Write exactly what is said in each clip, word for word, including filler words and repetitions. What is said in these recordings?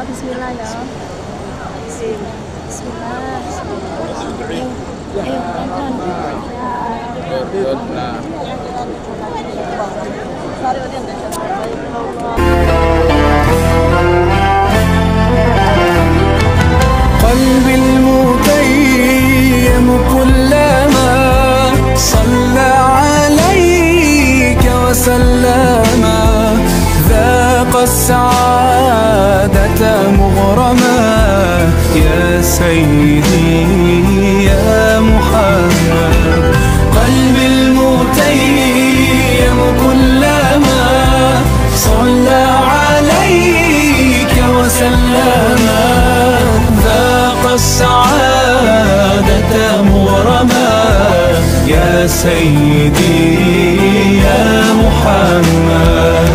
Bismillah ya. Bismillah. Ayo, ayo pelan-pelan. قلبي المتيم كلما صلى عليك وسلم ذاق السعادة مغرما يا سيدي يا محمد. قلبي المتيم كلما صلى عليك وسلم ذاق السعادة مغرما يا سيدي يا محمد.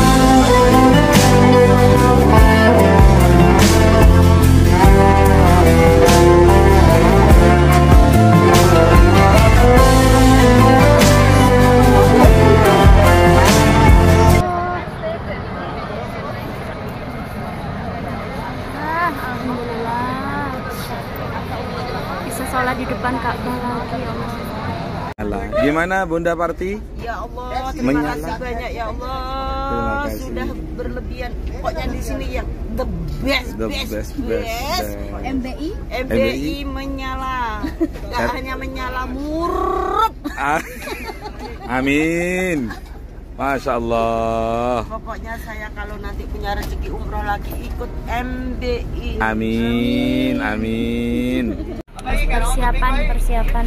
Sholat di depan Ka'bah lagi ya Allah. Gimana Bunda Parti? Ya Allah, terima Menyala. kasih banyak ya Allah. Sudah berlebihan. Pokoknya di sini yang the best, the best, best, best. best. M B I? M B I menyala. Gak hanya menyala, murub. Amin. Masya Allah. Pokoknya saya kalau nanti punya rezeki umroh lagi ikut M B I. Amin, amin. Persiapan, persiapan.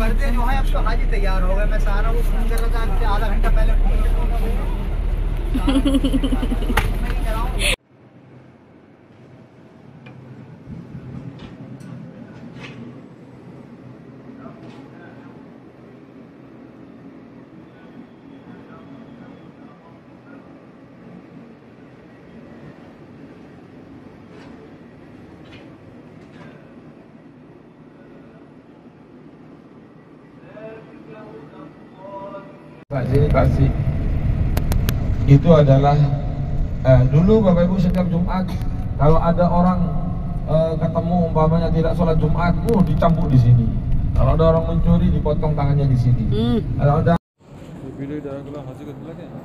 Sini kasih itu adalah eh, dulu Bapak Ibu setiap Jumat kalau ada orang eh, ketemu umpamanya tidak sholat Jumat, uh dicambuk di sini. Kalau ada orang mencuri dipotong tangannya di sini. Hmm. Kalau ada video dah keluar hasil keluar kan?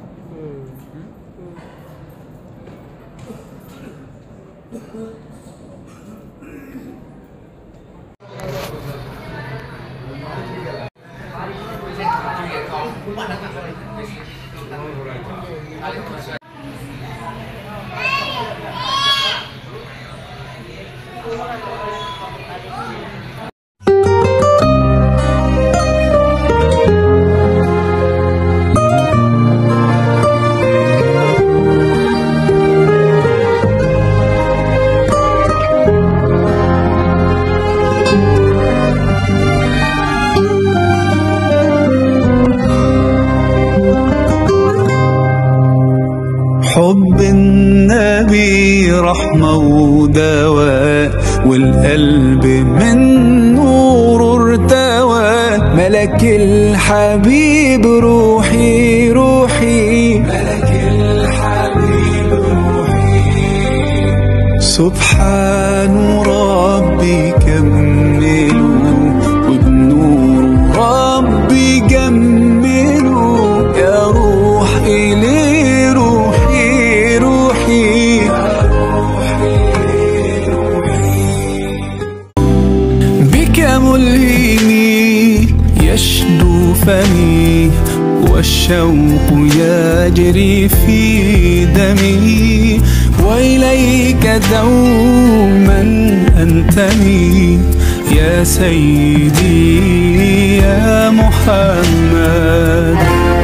حب النبي رحمة ودواء والقلب من نور ارتوى ملك الحبيب روحي روحي ملك الحبيب روحي سبحان ربي كملوا وبنور ربي جملوا يا روح إليه ملهمي يشدو فمي والشوق يجري في دمي وإليك دوما أنتمي يا سيدي يا محمد.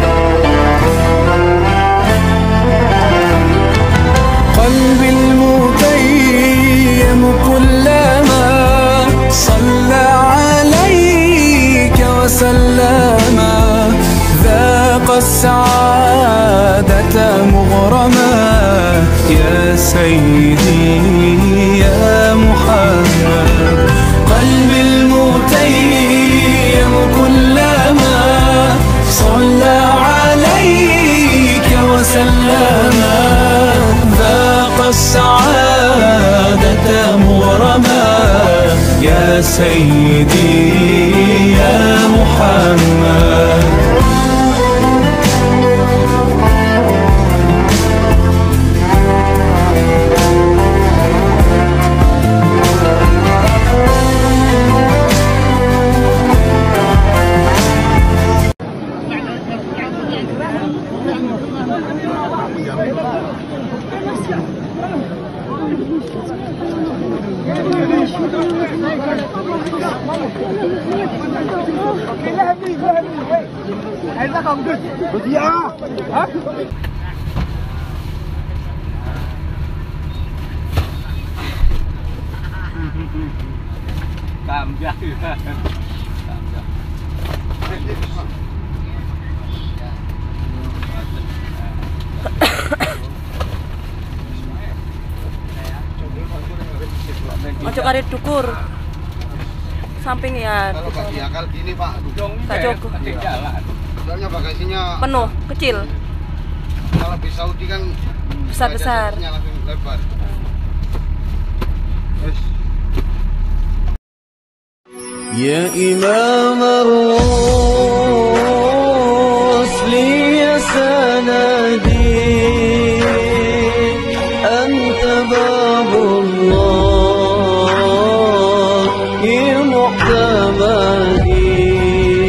قلبي المتيم كلما صلى عليك وسلم ذاق السعادة مغرما يا سيدي يا محمد. قلبي المتيم كلما صلى عليك وسلم ذاق السعادة يا سيدي يا محمد. Ojo karet dukur. Samping ya. Kalau bagi akal gini Pak, Tak cukup. soalnya bagasinya Penuh, kecil. kalau di Saudi kan Besar-besar. bagasinya langsung lebar. يا إمام الرسل يا سندي أنت باب الله معتمدي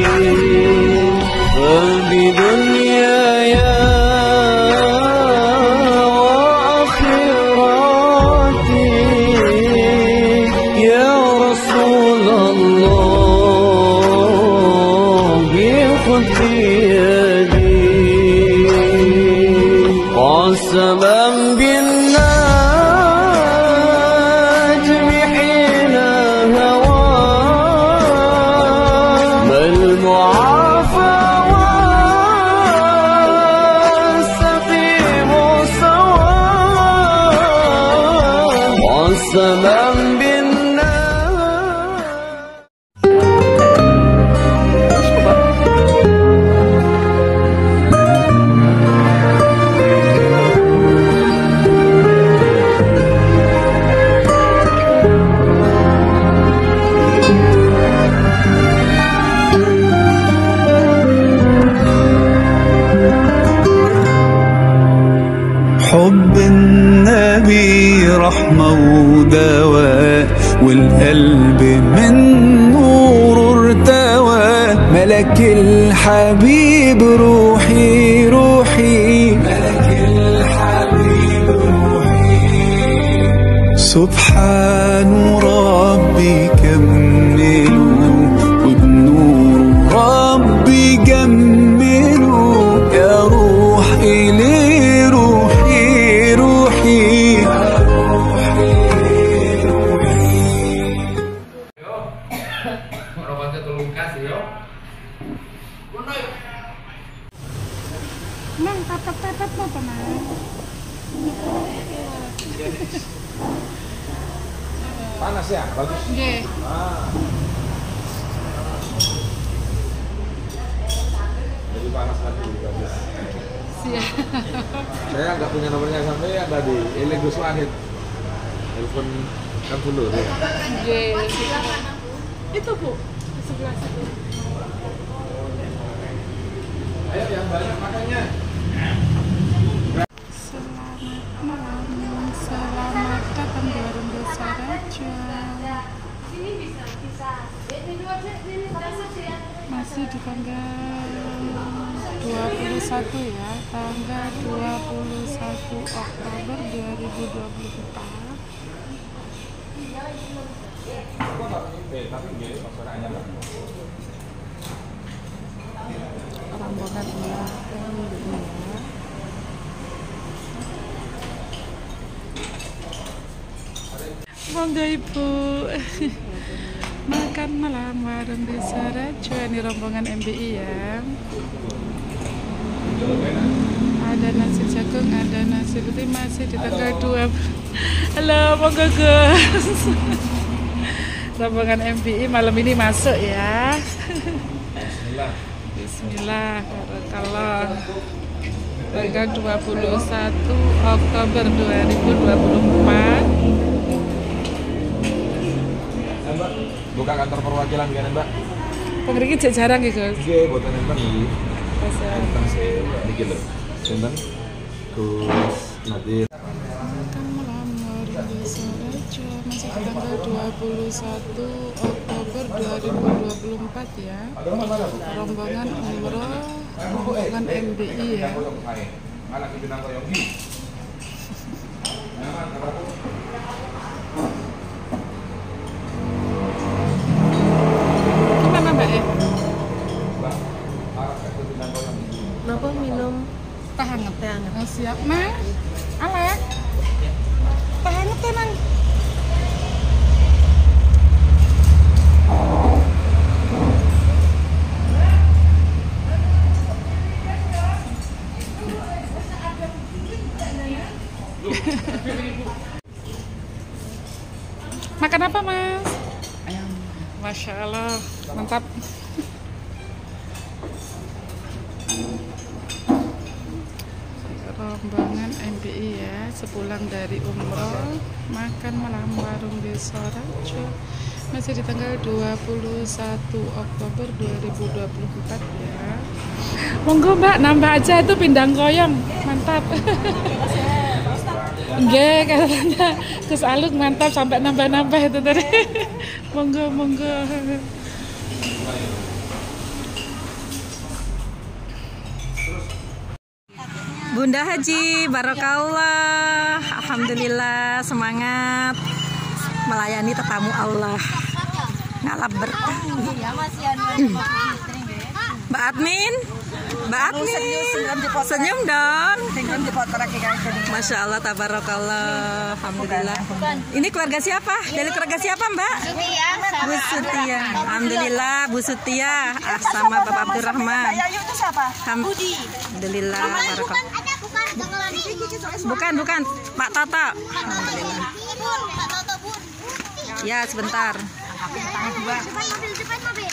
فبدنياي وآخرتي يا رسول الله خذ بيدي قسما بالنجم حين هوى ما المعافى والسقيم سواء قسما حب النبي رحمة ودواء والقلب من نور ارتوى ملك الحبيب روحي روحي ملك الحبيب روحي سبحان ربي كملوا وبنور ربي جملوا يا روحي ليه Nang tatap-tatap apa nang? Panas ya, bagus. Nggih. Ah. Jadi panas lagi bagus. Siap. Saya nggak punya nomornya sampai ya tadi. Ini Gus Wahid. Telepon kan dulu ya. Nggih. Itu Bu, di sebelah situ. Ayo yang banyak makanya. Selamat malam, selamat datang di warung Desa Raja. Masih di tanggal dua puluh satu ya, tanggal dua puluh satu Oktober dua ribu dua puluh empat. Rombongan ya, monggo Ibu. Makan malam warung Desa Raja, ini rombongan M B I ya. Ada nasi jagung, ada nasi putih, masih di tanggal dua. Halo, monggo Gus. Rombongan M B I malam ini masuk ya. Bismillah. Bismillah, barakallah. Tanggal dua puluh satu Oktober dua ribu dua puluh empat. Mbak, buka kantor perwakilan kan Mbak? Pengriki cek jarang ya guys. Oke, buatan enten iki. Pasal. Enten sih, niki lho. Sinten? Gus Nadir. Makan melamar di Suraja masih tanggal dua puluh satu Oktober dua ribu dua puluh empat ya. Rombongan umroh, rombongan M B I ya. Gimana Mbak ya? Kenapa minum Teh hangat. teh hangat? Oh, siap, Mang. Alek. Teh hangat ya, Mang. Makan apa, Mas? Ayam. Masya Allah, mantap. Rombongan M B I ya, sepulang dari umroh makan malam warung di Suraja masih di tanggal dua puluh satu Oktober dua ribu dua puluh empat ya. Monggo Mbak, nambah aja itu pindang koyong, mantap. Nggih, katanya Gus Aluk mantap sampai nambah-nambah itu tadi. Monggo, monggo. Bunda Haji, Barakallah, Alhamdulillah, semangat melayani tetamu Allah, ngalap berkah. Mbak Admin, Mbak Admin, senyum dong. Masya Allah, tabarakallah, Alhamdulillah. Ini keluarga siapa? Dari keluarga siapa Mbak? Bu Sutia. Alhamdulillah, Bu Sutia, ah, sama Bapak Abdurrahman. Alhamdulillah, barakallah. Bukan, bukan, Pak Toto. Ya, sebentar.